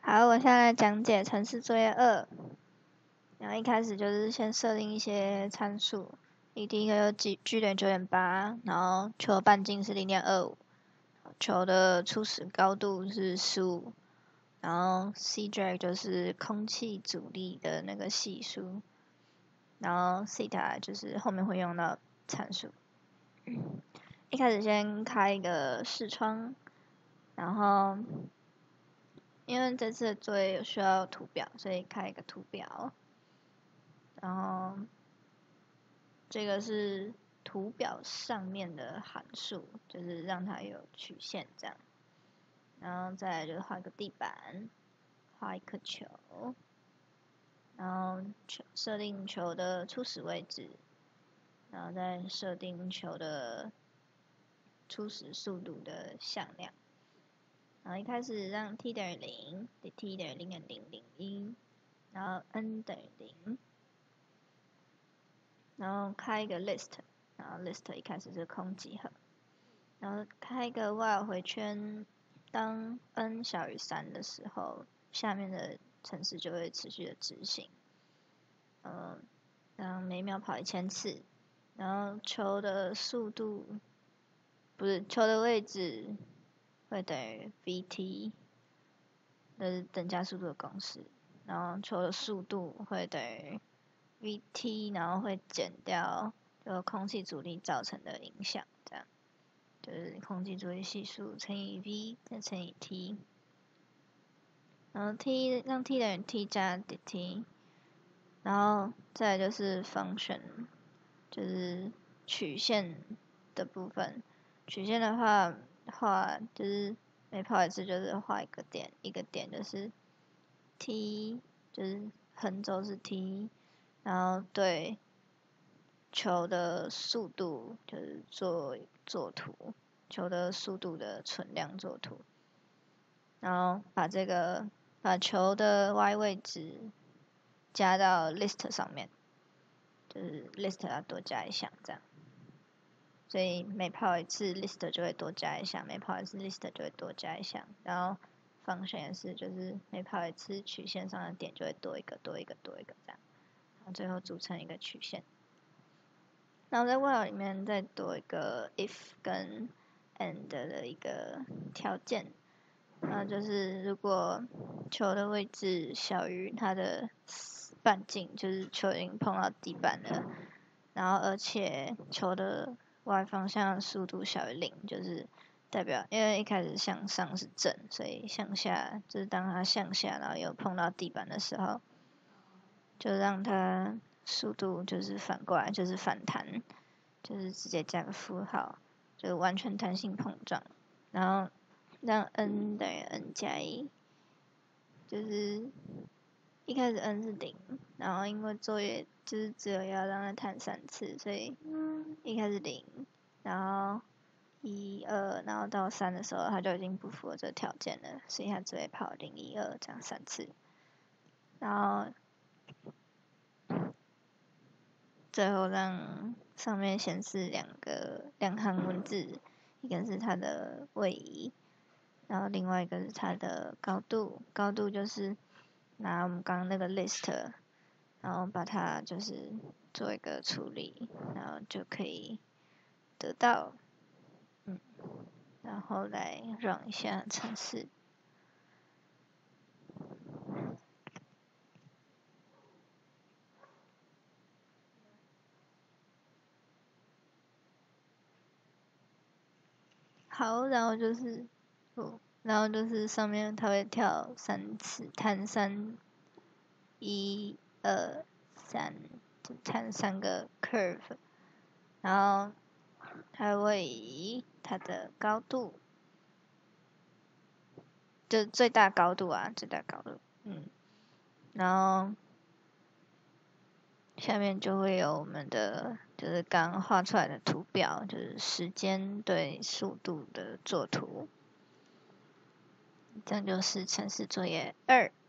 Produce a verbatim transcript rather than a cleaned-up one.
好，我现在来讲解程式作业二。然后一开始就是先设定一些参数，第一个有 G 点九点八，然后球的半径是零点二五，球的初始高度是十五，然后 C drag 就是空气阻力的那个系数，然后 theta 就是后面会用到参数。一开始先开一个视窗，然后因为这次的作业有需要图表，所以开一个图表。然后这个是图表上面的函数，就是让它有曲线这样。然后再来就是画一个地板，画一颗球，然后球设定球的初始位置，然后再设定球的初始速度的向量。然后一开始让 t 等于零 ，t 等于零点零零一，然后 n 等于零。然后开一个 list， 然后 list 一开始是空集合，然后开一个 while 回圈，当 n 小于三的时候，下面的程式就会持续的执行，呃，让每秒跑一千次，然后球的速度不是球的位置会等于 vt， 这是等价速度的公式，然后球的速度会等于vt， 然后会减掉就空气阻力造成的影响，这样就是空气阻力系数乘以 v 再乘以 t， 然后 t 让 t 等于 t 加 dt， 然后再来就是 function， 就是曲线的部分。曲线的话画就是每跑一次就是画一个点，一个点就是 t， 就是横轴是 t。然后对球的速度就是做做图，球的速度的存量做图，然后把这个把球的 y 位置加到 list 上面，就是 list 要多加一项这样，所以每跑一次 list 就会多加一项，每跑一次 list 就会多加一项，然后 function 也是就是每跑一次曲线上的点就会多一个多一个多一个这样。然后最后组成一个曲线，然后在 while 里面再多一个 if 跟 and 的一个条件，然后就是如果球的位置小于它的半径，就是球已经碰到地板了，然后而且球的 y 方向速度小于零，就是代表因为一开始向上是正，所以向下就是当它向下然后又碰到地板的时候，就让它速度就是反过来，就是反弹，就是直接加个负号，就是完全弹性碰撞，然后让 n 等于 n 加一，就是一开始 n 是零，然后因为作业就是只有要让它弹三次，所以一开始零，然后一二，然后到三的时候它就已经不符合这个条件了，所以它只会跑零一二这样三次，然后最后让上面显示两个两行文字，一个是它的位移，然后另外一个是它的高度。高度就是拿我们刚刚那个 list， 然后把它就是做一个处理，然后就可以得到，嗯，然后来 run 一下程式。好，然后就是，哦，然后就是上面它会跳三次，弹三，一、二、三，就弹三个 curve，然后它会以它的高度，就最大高度啊，最大高度，嗯，然后下面就会有我们的就是刚画出来的图表，就是时间对速度的作图。这样就是程式作业二。